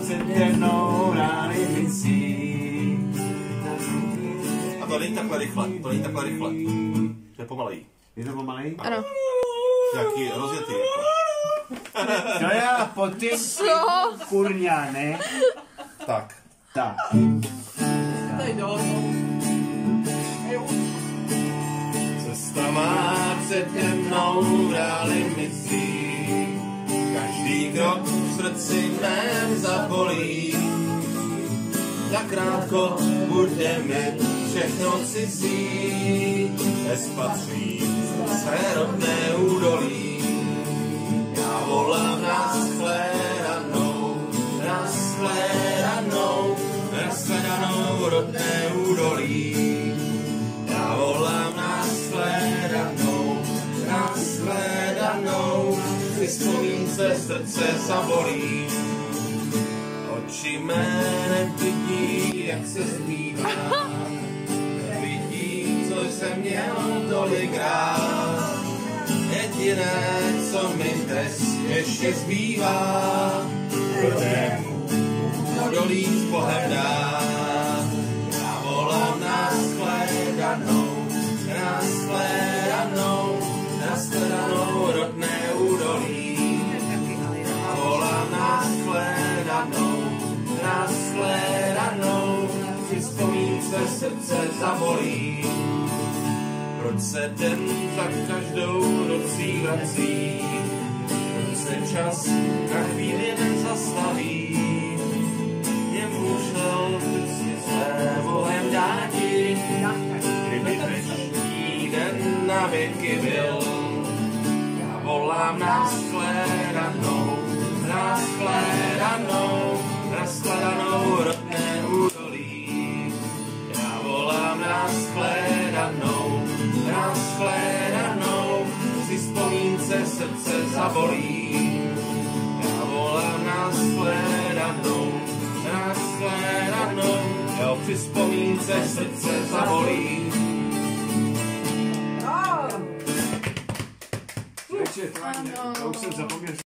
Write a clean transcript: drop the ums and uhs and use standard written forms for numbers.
před temnou rány misí. A to není takhle rychle, to není takhle rychle. To je pomalej. Je to pomalej? Ano. Jaký rozjetý jako. To já po ty kurňa, ne? Tak. Tak. Cesta má před temnou rány misí. Každý krok v srdci mém zabolí. Nakrátko bude mi všechno cizí. Nespatří své rodné údolí. Já volám nashledanou, nashledanou, nashledanou rodné údolí. Já volám nashledanou, nashledanou, při vzpomínce srdce zabolí. Oči mé nevidí, jak se zbývá, nevidí, co jsem měl tolikrát. Jediné, co mi dnes ještě zbývá, rodnému údolí s Bohem dát. Já volám nashledanou, nashledanou, nashledanou rodné údolí. Já volám nashledanou, nashledanou, při vzpomínce srdce zabolí. Proč se den za každou nocí vrací? Proč se čas na chvíli nezastaví? Je můžel vždycky své Bohem dáti, kdyby dnešní den na věky byl. Já volám nashledanou, nashledanou, nashledanou rodné údolí. Já volám nashledanou, nashledanou, při vzpomínce srdce zabolí. Já volám nashledanou, nashledanou, jo, při vzpomínce srdce zabolí. To už jsem zapomněl.